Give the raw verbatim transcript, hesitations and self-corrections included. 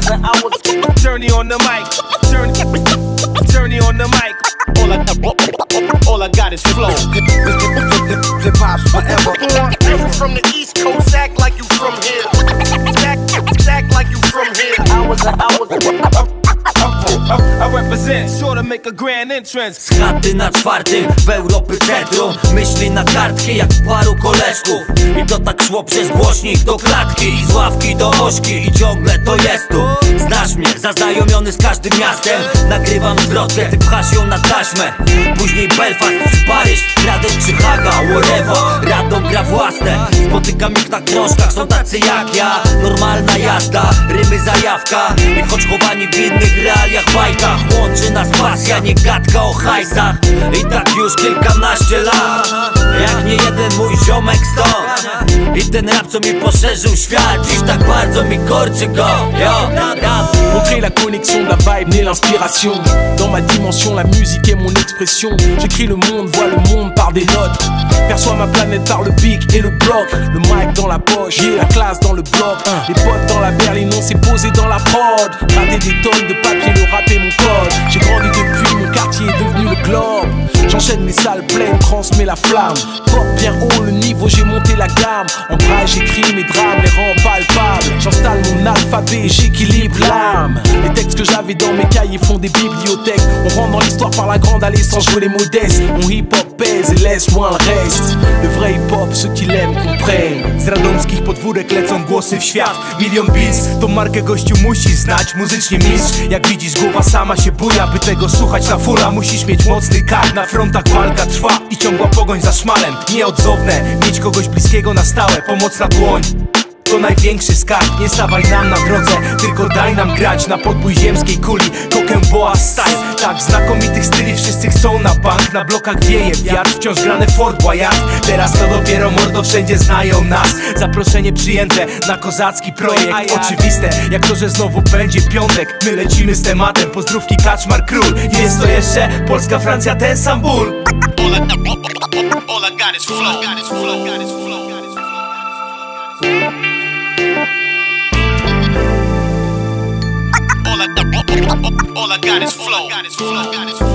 hours and hours. Journey on the mic, journey, journey on the mic. All I, all I got is flow. Hip hop's forever. You from the East Coast, act like you from here. Act, act like you from here. Hours and hours. I represent, sure to make a grand entrance. Z chaty na czwartym w Europy centrum. Myśli na kartki jak paru koleżków. I to tak szło przez głośnik do klatki i z ławki do ośki. I ciągle to jest tu. Znasz mnie, zaznajomiony z każdym miastem. Nagrywam zwrotkę, ty pchasz ją na taśmę. Później Belfast czy Paryż, Gradec czy Haga, whatever. Radom gra własne. Spotykam ich na krążkach, są tacy jak ja. Normalna jazda, rymy zajawka. I choć chowani w innych realiach, bajkach, łączy nas pasja, nie gadka o hajsach. I tak już kilkanaście lat, jak nie jeden mój ziomek stąd. I ten rap co mi poszerzył świat, dziś tak bardzo mi korczy go. Yo, on crée la connexion de la vibe, naît l'inspiration. Dans ma dimension, la musique est mon expression. J'écris le monde, vois le monde par des notes. Perçois ma planète par le pic et le bloc. Le mic dans la poche, la classe dans le bloc. Les potes dans la berline, on s'est posé dans la prod. Rater des tonnes de papier, le rap est mon code. J'ai grandi depuis, mon quartier est devenu le globe. J'enchaîne mes salles pleines, transmets la flamme. Porte bien haut le niveau, j'ai monté la gamme. En braille, j'écris mes drames, les rends palpables. J'installe mon alphabet et j'équilibre l'âme. Les textes que j'avais dans mes cahiers font des bibliothèques. On rentre dans l'histoire par la grande allée sans jouer les modestes. Mon hip-hop pèse et laisse loin le reste. Le vrai hip-hop, ceux qui l'aiment comprennent. Z radomskich podwórek lecą głosy w świat. Milion beats, tą markę gościu musisz znać. Muzycznie mistrz, jak widzisz głowa sama się buja. By tego słuchać na fulla musisz mieć mocny kark. Na frontach walka trwa i ciągła pogoń za szmalem. Nieodzowne, mieć kogoś bliskiego na stałe. Pomocna dłoń to największy skarb. Nie stawaj nam na drodze, tylko daj nam grać na podbój ziemskiej kuli. Kokę boa style, tak znakomitych styli wszyscy chcą na bank. Na blokach wieje wiatr, wciąż grane Fort Boyard. Teraz to dopiero mordo, wszędzie znają nas. Zaproszenie przyjęte na kozacki projekt. Oczywiste, jak to, że znowu będzie piątek. My lecimy z tematem, pozdrówki Kaczmar Król. Jest to jeszcze Polska, Francja, ten sam ból. All I, all I got is flow. Got is flow. Got is flow. Got is flow. All I, all I got is flow. Got is flow. Got is flow.